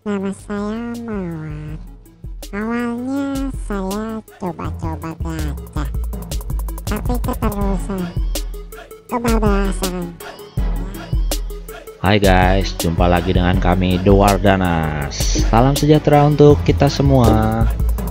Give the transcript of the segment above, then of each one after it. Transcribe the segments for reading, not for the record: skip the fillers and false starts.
Nama saya Mawar. Awalnya saya coba-coba gacha, tapi keterusan, kebablasan. Hai guys, jumpa lagi dengan kami The Wardanas. Salam sejahtera untuk kita semua.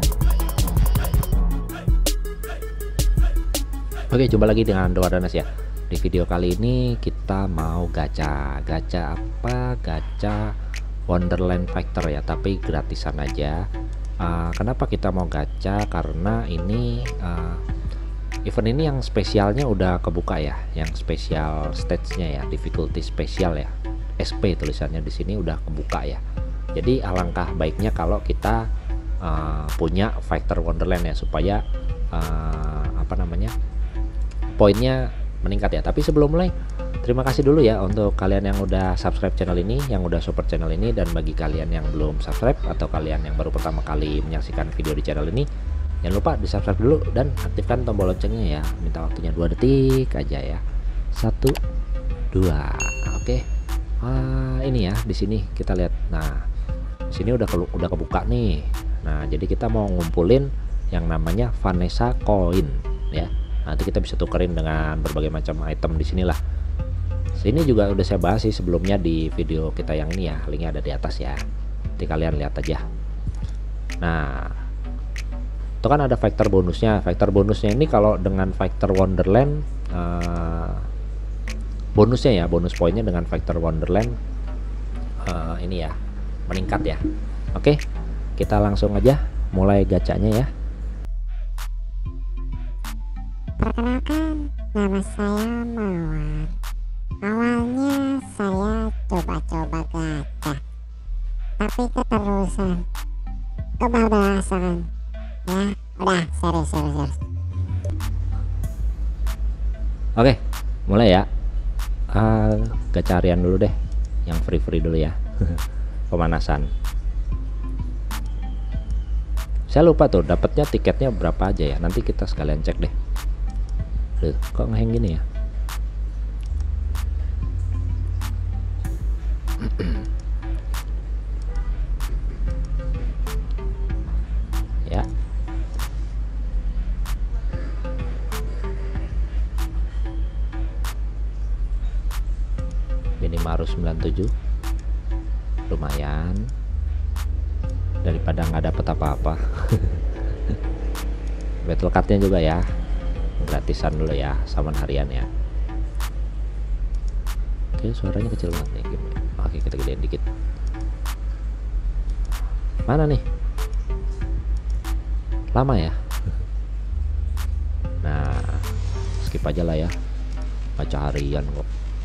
Oke, jumpa lagi dengan The Wardanas ya. Di video kali ini kita mau gacha. Gacha apa? Gacha Wonderland Factor ya, tapi gratisan aja. Kenapa kita mau gacha? Karena ini event ini yang spesialnya udah kebuka ya, yang spesial stage-nya ya, difficulty spesial ya, SP tulisannya di sini udah kebuka ya. Jadi alangkah baiknya kalau kita punya Factor Wonderland ya, supaya poinnya meningkat ya. Tapi sebelum mulai, terima kasih dulu ya untuk kalian yang udah subscribe channel ini, yang udah support channel ini, dan bagi kalian yang belum subscribe atau kalian yang baru pertama kali menyaksikan video di channel ini, jangan lupa di subscribe dulu dan aktifkan tombol loncengnya ya. Minta waktunya 2 detik aja ya. 1 2. Oke. Ini ya, di sini kita lihat. Nah, di sini udah kebuka nih. Nah, jadi kita mau ngumpulin yang namanya Vanessa Coin ya. Nanti kita bisa tukerin dengan berbagai macam item di sinilah. Sini juga udah saya bahas sih sebelumnya di video kita yang ini ya. Linknya ada di atas ya. Nanti kalian lihat aja. Nah, itu kan ada factor bonusnya. Factor bonusnya ini kalau dengan Factor Wonderland bonusnya ya, bonus poinnya dengan Factor Wonderland ini ya, meningkat ya. Oke, kita langsung aja mulai gacanya ya. Perkenalkan, nama saya Mawar. Awalnya saya coba-coba gacha, tapi keterusan, kebablasan. Ya, udah serius. Oke, mulai ya. Gacha harian dulu deh, yang free dulu ya. Pemanasan. Saya lupa tuh dapatnya tiketnya berapa aja ya. Nanti kita sekalian cek deh. Duh, kok ngeheng gini ya? Ya. Minimal 97. Lumayan. Daripada nggak dapet apa-apa. Battle cardnya juga ya, gratisan dulu ya, saman harian ya. Oke, suaranya kecil banget nih. Oke, kita gedein dikit. Mana nih? Lama ya. Nah, skip aja lah ya. Baca harian kok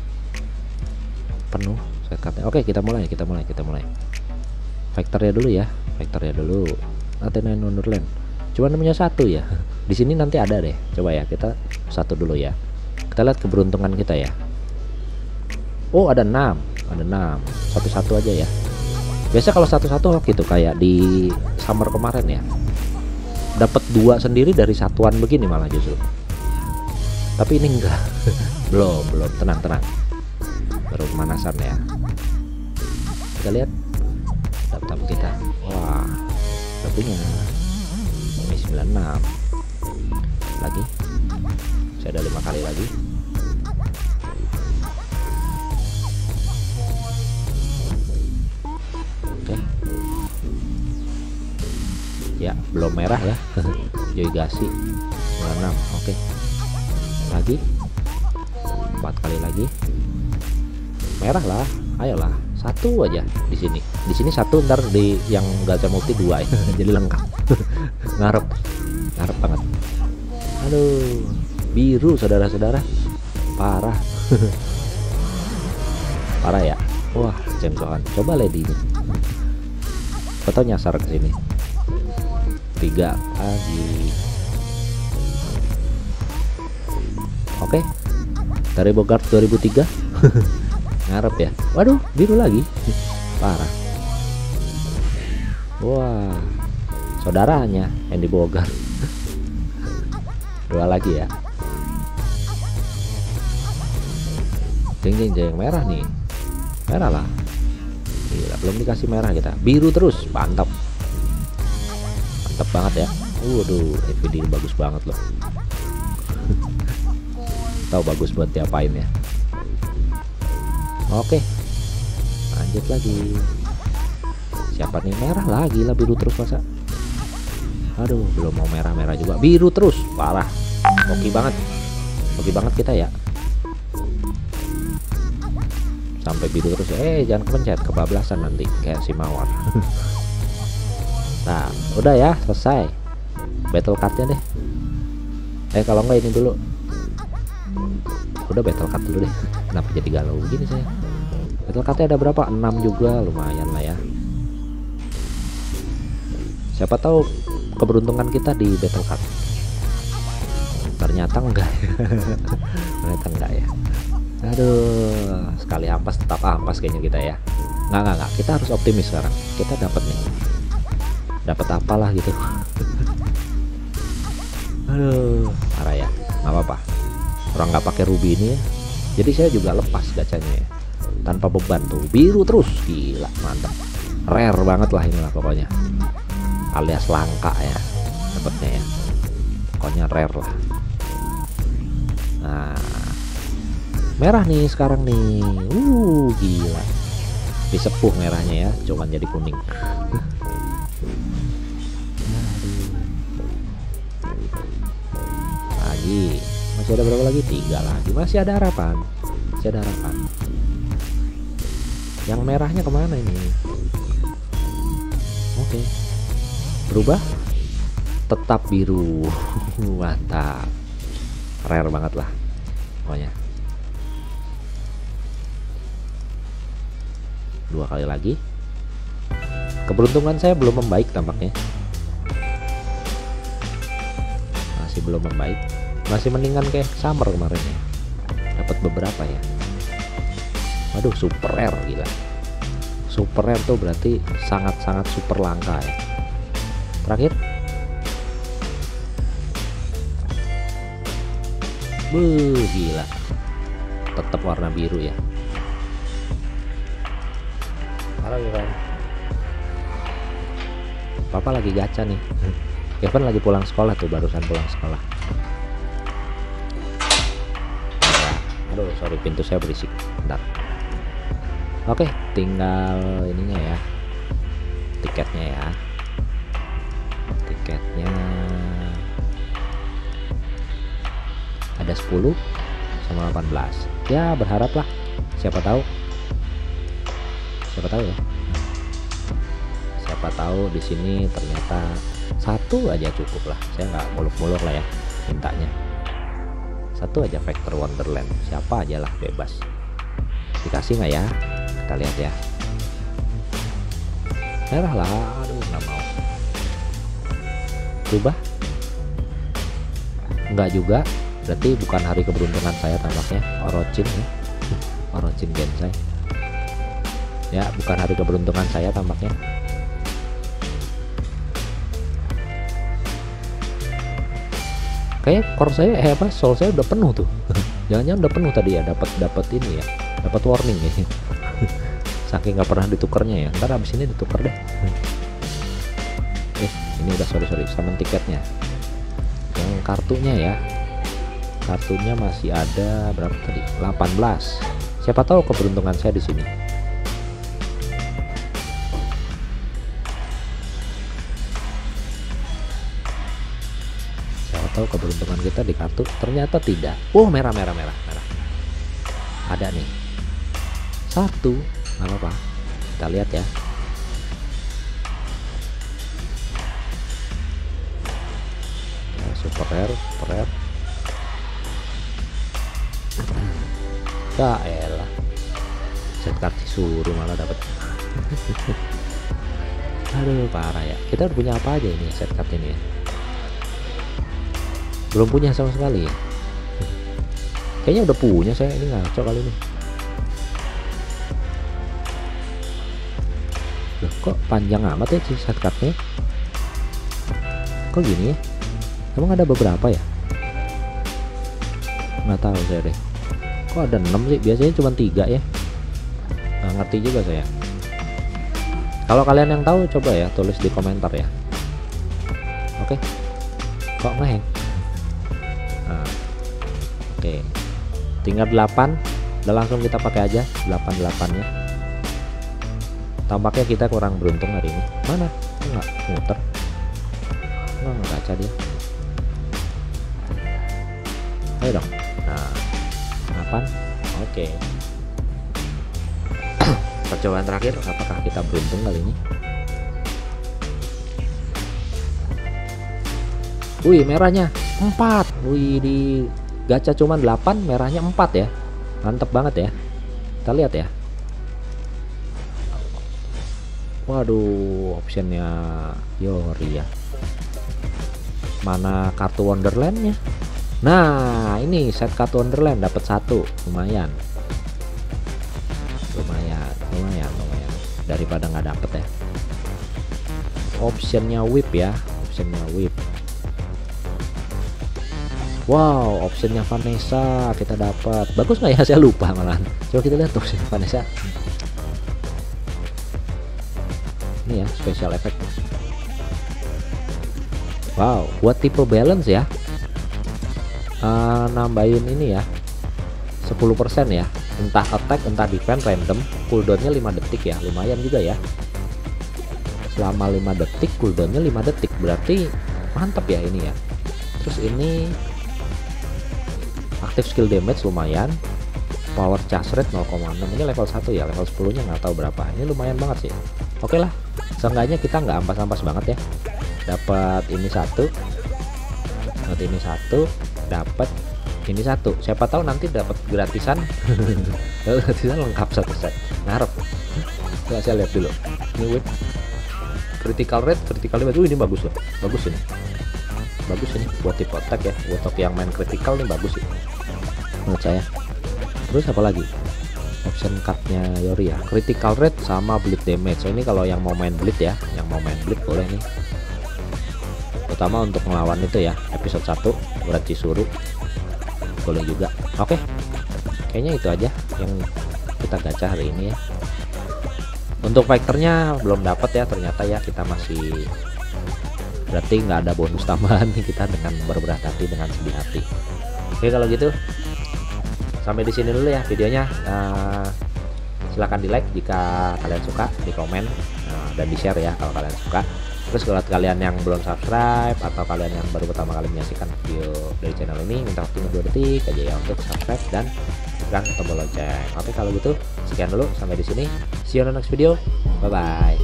penuh setcardnya. Oke, kita mulai. Factornya dulu ya, Athena Wonderland. Cuma namanya satu ya. Di sini nanti ada deh. Coba ya, kita satu dulu ya. Kita lihat keberuntungan kita ya. Oh, ada 6. Satu-satu aja ya. Biasa kalau satu-satu gitu kayak di summer kemarin ya. Dapat 2 sendiri dari satuan begini malah justru. Tapi ini enggak. belum, tenang. Baru pemanasan ya. Kita lihat tamu kita. Wah, satunya ini 96 lagi. Saya ada 5 kali lagi. Oke. Ya, belum merah ya. Joygasi 96. Oke. Lagi 4 kali lagi. Merah lah, ayolah. Satu aja di sini. Di sini satu, ntar di yang gacha multi 2 ya. Jadi lengkap. Ngarep banget. Aduh, biru saudara-saudara. Parah. Parah ya. Wah, cengkohan. Coba lady ini. Foto nyasar ke sini. 3 lagi. Oke. Dari Bogart 2003. Ngarep ya. Waduh, biru lagi. Parah. Wah, saudaranya Andy Bogart. 2 lagi ya. Jeng merah nih. Merah lah. Gila, belum dikasih merah kita. Biru terus, mantap. Mantap banget ya. Waduh, FPD bagus banget loh. Tahu bagus buat diapain ya. Oke, lanjut lagi. Siapa nih? Merah lagi lah, biru terus masa. Aduh, belum mau merah-merah juga. Biru terus, parah. Oke banget. Oke banget kita ya. Sampai biru terus. Jangan kepencet, kebablasan nanti kayak si Mawar. Nah, udah ya, selesai. Battle cardnya deh. Kalau enggak ini dulu. Udah battle card dulu deh. Kenapa jadi galau begini saya? Battle cardnya ada berapa? 6 juga, lumayan lah ya. Siapa tahu keberuntungan kita di battle card. Ternyata enggak. Ternyata enggak ya. Aduh, sekali ampas tetap ampas kayaknya kita ya. Enggak. Kita harus optimis sekarang. Kita dapat nih. Dapat apalah gitu. Aduh, parah ya. Nggak apa-apa. Orang nggak pakai ruby ini ya. Jadi saya juga lepas gacanya ya. Tanpa beban tuh. Biru terus. Gila, mantap. Rare banget lah inilah pokoknya. Alias langka ya dapatnya ya. Pokoknya rare lah. Nah, merah nih sekarang nih. Gila. Disepuh merahnya ya, cuman jadi kuning. Lagi. Masih ada berapa lagi? 3 lagi. Masih ada harapan. Masih ada harapan. Yang merahnya kemana ini? Oke. Berubah. Tetap biru. Mantap. Rare banget lah pokoknya. 2 kali lagi. Keberuntungan saya belum membaik tampaknya. Masih belum membaik. Masih mendingan kayak summer kemarin ya. Dapat beberapa ya. Waduh, super rare gila. Super rare tuh berarti sangat-sangat super langka ya. Terakhir. Gila. Tetap warna biru ya. Halo Kevin. Papa lagi gacha nih. Kevin lagi pulang sekolah tuh, barusan pulang sekolah. Aduh, sorry, pintu saya berisik. Bentar. Oke, tinggal ininya ya. Tiketnya ya. Tiketnya ada 10 sama 18. Ya, berharap lah. Siapa tahu. Siapa tahu ya. Siapa tahu di sini ternyata 1 aja cukup lah. Saya nggak muluk-muluk lah ya mintanya. 1 aja Factor Wonderland, siapa aja lah, bebas. Dikasih nggak ya? Kita lihat ya. Merah lah, aduh nggak mau. Berubah? Enggak juga, berarti bukan hari keberuntungan saya tampaknya. Orocin ya. Orocin Gensai. Ya, bukan hari keberuntungan saya tampaknya. Kayak core saya soul saya udah penuh tuh. Jangan-jangan udah penuh tadi ya, dapat ini ya, dapat warning ya. Saking nggak pernah ditukernya ya. Ntar abis ini ditukar deh. Ini udah sorry sama tiketnya. Yang kartunya ya, kartunya masih ada berapa tadi? 18. Siapa tahu keberuntungan saya di sini. Tahu keberuntungan kita di kartu, ternyata tidak. Merah. Ada nih 1, nggak apa-apa, kita lihat ya. Super rare. Ya elah, set card disuruh malah dapat. Aduh, parah ya. Kita udah punya apa aja ini set card ini ya? Belum punya sama sekali ya. Kayaknya udah punya saya, ini ngaco kali ini. Loh, kok panjang amat ya set cardnya? Kok gini ya? Emang ada beberapa ya? Nggak tahu saya deh. Kok ada 6 sih? Biasanya cuma 3 ya. Nggak ngerti juga saya. Kalau kalian yang tahu coba ya tulis di komentar ya. Oke. Kok ngeheng? Nah, oke. Tinggal 8. Udah langsung kita pakai aja 88-nya. Tampaknya kita kurang beruntung hari ini. Mana? Enggak muter. Enggak gacha dia. Ayo dong. Nah, 8. Oke. Percobaan terakhir, apakah kita beruntung kali ini? Wih, merahnya 4. Wih, di gacha cuman 8, merahnya 4 ya. Mantep banget ya. Kita lihat ya. Waduh, optionnya Yori ya. Mana kartu Wonderland-nya? Nah, ini set kartu Wonderland dapat 1, lumayan. Lumayan. Daripada nggak dapet ya. Optionnya whip ya, optionnya whip. Wow, optionnya Vanessa kita dapat. Bagus nggak ya? Saya lupa malahan. Coba kita lihat option Vanessa. Ini ya, special effect. Wow, buat tipe balance ya. Nambahin ini ya 10% ya, entah attack entah defense random, cooldownnya 5 detik ya, lumayan juga ya. Selama 5 detik, cooldownnya 5 detik, berarti mantap ya ini ya. Terus ini active skill damage lumayan, power charge rate 0,6, ini level 1 ya, level 10 nya nggak tahu berapa, ini lumayan banget sih. Oke lah, seenggaknya kita nggak ampas-ampas banget ya. Dapat ini satu, dapat ini satu, siapa tahu nanti dapat gratisan. Gratisan lengkap satu set, ngarep. Coba saya lihat dulu ini whip, critical rate ini bagus loh, bagus ini buat tipe attack ya, buat yang main critical nih bagus sih menurut saya. Terus apa lagi option cardnya Yori ya, critical rate sama bleed damage. So ini kalau yang mau main bleed ya, yang mau main bleed boleh nih, terutama untuk melawan itu ya, episode 1 berat Chizuru boleh juga. Oke, kayaknya itu aja yang kita gacha hari ini ya. Untuk fighternya belum dapat ya ternyata ya, kita masih, berarti nggak ada bonus tambahan nih kita dengan berberat hati, dengan sedih hati. Oke kalau gitu sampai di sini dulu ya videonya. Silahkan di like jika kalian suka, di komen dan di share ya kalau kalian suka. Terus kalau kalian yang belum subscribe atau kalian yang baru pertama kali menyaksikan video dari channel ini, minta waktunya 2 detik aja ya untuk subscribe dan tekan tombol lonceng. Oke kalau gitu sekian dulu sampai di sini. See you on the next video. Bye bye.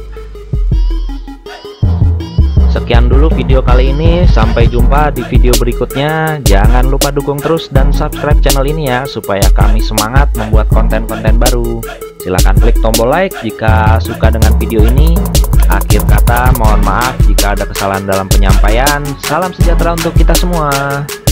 Sekian dulu video kali ini, sampai jumpa di video berikutnya. Jangan lupa dukung terus dan subscribe channel ini ya, supaya kami semangat membuat konten-konten baru. Silahkan klik tombol like jika suka dengan video ini. Akhir kata, mohon maaf jika ada kesalahan dalam penyampaian. Salam sejahtera untuk kita semua.